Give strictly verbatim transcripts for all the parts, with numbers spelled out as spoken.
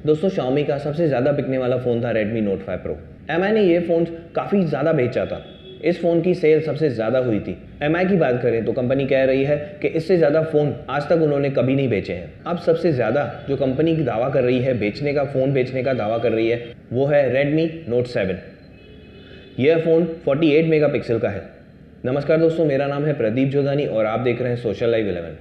दोस्तों Xiaomi का सबसे ज़्यादा बिकने वाला फ़ोन था Redmi Note five Pro। M I ने ये फ़ोन काफ़ी ज़्यादा बेचा था। इस फ़ोन की सेल सबसे ज़्यादा हुई थी। एम आई की बात करें तो कंपनी कह रही है कि इससे ज़्यादा फ़ोन आज तक उन्होंने कभी नहीं बेचे हैं। अब सबसे ज़्यादा जो कंपनी की दावा कर रही है बेचने का, फ़ोन बेचने का दावा कर रही है, वो है Redmi Note सेवन। यह फ़ोन अड़तालीस मेगापिक्सल का है। नमस्कार दोस्तों, मेरा नाम है प्रदीप जोधानी और आप देख रहे हैं सोशल लाइव इलेवन।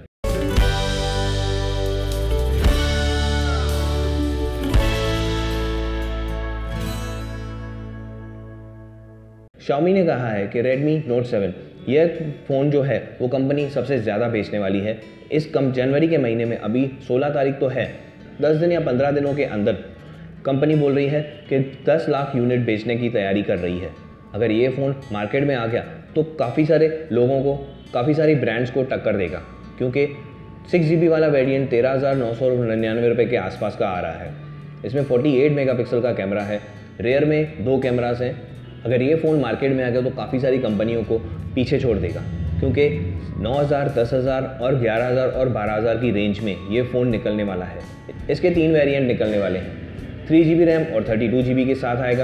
Xiaomi ने कहा है कि Redmi Note सेवन यह फ़ोन जो है वो कंपनी सबसे ज़्यादा बेचने वाली है। इस कम जनवरी के महीने में, अभी सोलह तारीख तो है, दस दिन या पंद्रह दिनों के अंदर कंपनी बोल रही है कि दस लाख यूनिट बेचने की तैयारी कर रही है। अगर ये फ़ोन मार्केट में आ गया तो काफ़ी सारे लोगों को, काफ़ी सारी ब्रांड्स को टक्कर देगा, क्योंकि सिक्स जी बी वाला वेरिएंट तेरह हज़ार नौ सौ निन्यानवे रुपये के आसपास का आ रहा है। इसमें अड़तालीस मेगापिक्सल का कैमरा है, रेयर में दो कैमरास हैं। अगर ये फ़ोन मार्केट में आ गया तो काफ़ी सारी कंपनियों को पीछे छोड़ देगा, क्योंकि नौ हज़ार, दस हज़ार और ग्यारह हज़ार और बारह हज़ार की रेंज में ये फ़ोन निकलने वाला है। इसके तीन वेरिएंट निकलने वाले हैं। थ्री जी बी रैम और थर्टी टू जी बी के साथ आएगा,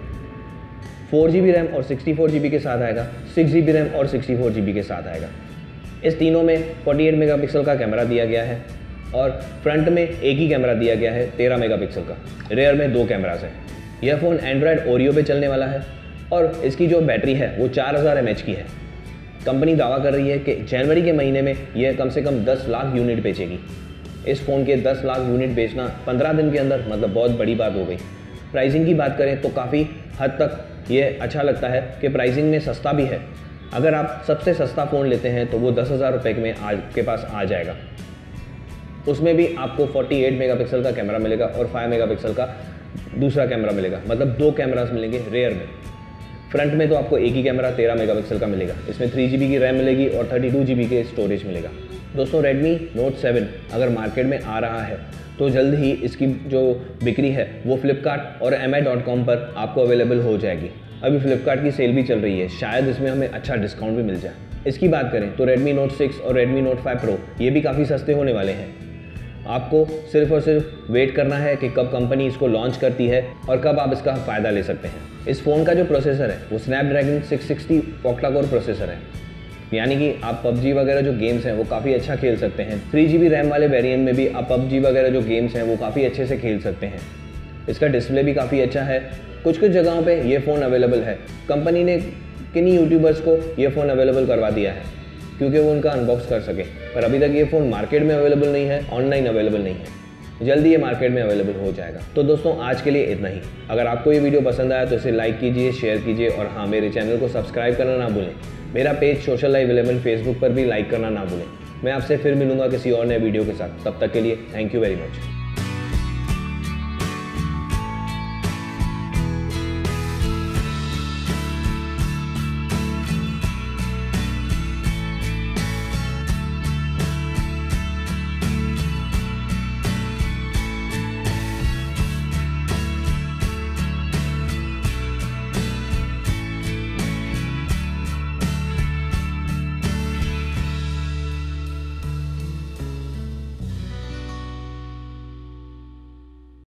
फोर जी बी रैम और सिक्सटी फोर जी बी के साथ आएगा, सिक्स जी बी रैम और सिक्सटी फोर जी बी के साथ आएगा। इस तीनों में अड़तालीस मेगापिक्सल का कैमरा दिया गया है और फ्रंट में एक ही कैमरा दिया गया है तेरह मेगापिक्सल का। रेयर में दो कैमरास हैं। यह फ़ोन एंड्रॉयड ओरियो पे चलने वाला है और इसकी जो बैटरी है वो चार हज़ार एम एच की है। कंपनी दावा कर रही है कि जनवरी के महीने में यह कम से कम दस लाख यूनिट बेचेगी। इस फ़ोन के दस लाख यूनिट बेचना पंद्रह दिन के अंदर मतलब बहुत बड़ी बात हो गई। प्राइसिंग की बात करें तो काफ़ी हद तक ये अच्छा लगता है कि प्राइसिंग में सस्ता भी है। अगर आप सबसे सस्ता फ़ोन लेते हैं तो वो दस हज़ार रुपये में आपके पास आ जाएगा। उसमें भी आपको अड़तालीस मेगापिक्सल का कैमरा मिलेगा और पाँच मेगापिक्सल का दूसरा कैमरा मिलेगा, मतलब दो कैमरास मिलेंगे रेयर में। फ्रंट में तो आपको एक ही कैमरा तेरह मेगापिक्सल का मिलेगा। इसमें थ्री जी बी की रैम मिलेगी और थर्टी टू जी बी के स्टोरेज मिलेगा। दोस्तों Redmi Note सेवन अगर मार्केट में आ रहा है तो जल्द ही इसकी जो बिक्री है वो फ्लिपकार्ट और एम आई डॉट कॉम पर आपको अवेलेबल हो जाएगी। अभी फ्लिपकार्ट की सेल भी चल रही है, शायद इसमें हमें अच्छा डिस्काउंट भी मिल जाए। इसकी बात करें तो Redmi Note सिक्स और Redmi Note फाइव Pro ये भी काफ़ी सस्ते होने वाले हैं। आपको सिर्फ और सिर्फ वेट करना है कि कब कंपनी इसको लॉन्च करती है और कब आप इसका फ़ायदा ले सकते हैं। इस फ़ोन का जो प्रोसेसर है वो Snapdragon six sixty octa core processor है, यानी कि आप पबजी वगैरह जो गेम्स हैं वो काफ़ी अच्छा खेल सकते हैं। थ्री जी बी रैम वाले वेरिएंट में भी आप पबजी वगैरह जो गेम्स हैं वो काफ़ी अच्छे से खेल सकते हैं। इसका डिस्प्ले भी काफ़ी अच्छा है। कुछ कुछ जगहों पे ये फ़ोन अवेलेबल है। कंपनी ने किन्हीं यूट्यूबर्स को ये फ़ोन अवेलेबल करवा दिया है क्योंकि वो उनका अनबॉक्स कर सके, पर अभी तक ये फ़ोन मार्केट में अवेलेबल नहीं है, ऑनलाइन अवेलेबल नहीं है। जल्दी ये मार्केट में अवेलेबल हो जाएगा। तो दोस्तों आज के लिए इतना ही। अगर आपको ये वीडियो पसंद आया तो इसे लाइक कीजिए, शेयर कीजिए और हाँ, मेरे चैनल को सब्सक्राइब करना ना भूलें। मेरा page social live eleven Facebook पर भी लाइक करना ना भूलें। मैं आपसे फिर मिलूंगा किसी और नए वीडियो के साथ। तब तक के लिए थैंक यू वेरी मच।